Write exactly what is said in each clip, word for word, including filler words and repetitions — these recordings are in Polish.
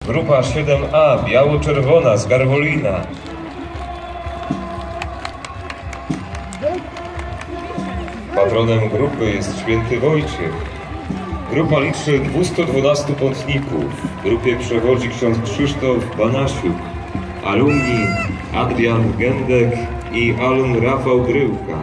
Grupa siedem A, biało-czerwona z Garwolina. Patronem grupy jest święty Wojciech. Grupa liczy dwieście dwanaście pątników. W grupie przewodzi ksiądz Krzysztof Banasiuk, alumni Adrian Gędek i alum Rafał Gryłka.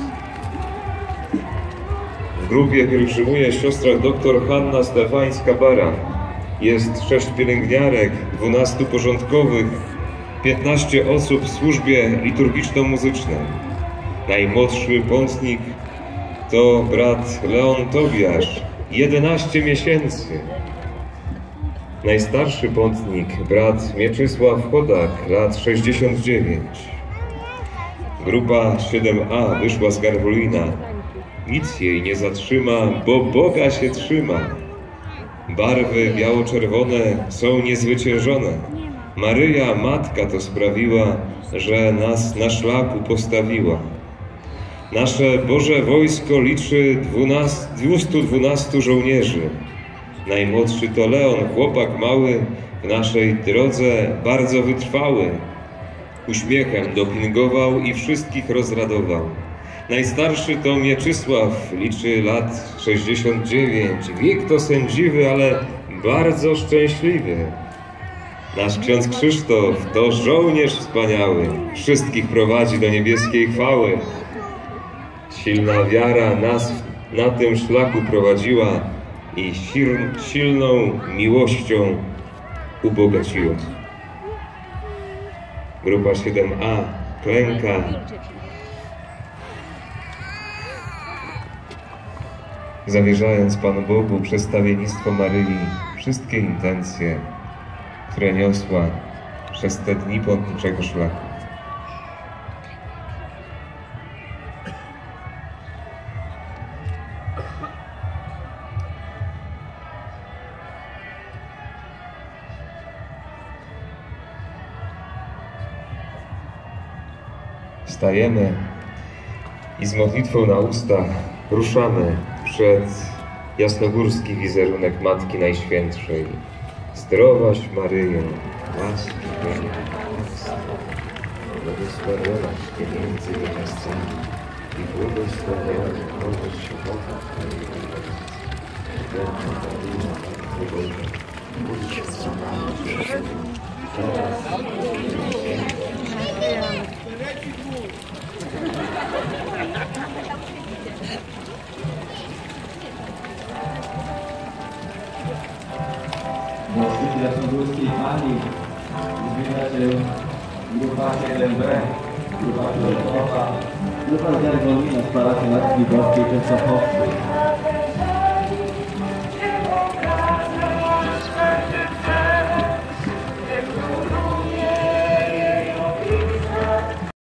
W grupie pielgrzymuje siostra dr Hanna Stefańska-Baran. Jest sześć pielęgniarek, dwunastu porządkowych, piętnaście osób w służbie liturgiczno-muzycznej. Najmłodszy pątnik to brat Leon Tobiasz, jedenaście miesięcy. Najstarszy pątnik, brat Mieczysław Chodak, lat sześćdziesiąt dziewięć. Grupa siedem A wyszła z Garwolina. Nic jej nie zatrzyma, bo Boga się trzyma. Barwy biało-czerwone są niezwyciężone. Maryja, Matka, to sprawiła, że nas na szlaku postawiła. Nasze Boże wojsko liczy dwieście dwanaście żołnierzy. Najmłodszy to Leon, chłopak mały, w naszej drodze bardzo wytrwały. Uśmiechem dopingował i wszystkich rozradował. Najstarszy to Mieczysław, liczy lat sześćdziesiąt dziewięć. Wiek to sędziwy, ale bardzo szczęśliwy. Nasz ksiądz Krzysztof to żołnierz wspaniały, wszystkich prowadzi do niebieskiej chwały. Silna wiara nas na tym szlaku prowadziła i silną miłością ubogaciła. Grupa siedem A klęka. Zawierzając Panu Bogu przedstawiennictwo Maryi, wszystkie intencje, które niosła przez te dni pątniczego szlaku. Wstajemy i z modlitwą na ustach ruszamy przed jasnogórski wizerunek Matki Najświętszej. Zdrowaś Maryjo, łaski pełna Pan z Tobą, błogosławionaś Ty między niewiastami i błogosławiony owoc żywota Twojego Jezus. Święta Maryjo, Matko Boża, módl się za nami grzesznymi, teraz i na śmierć. Na szczycie jasnogórskiej Pani zbliża się grupa siedem B, grupa Piotrowa, grupa z Garwolina z parafii Matki Boskiej Częstochowskiej.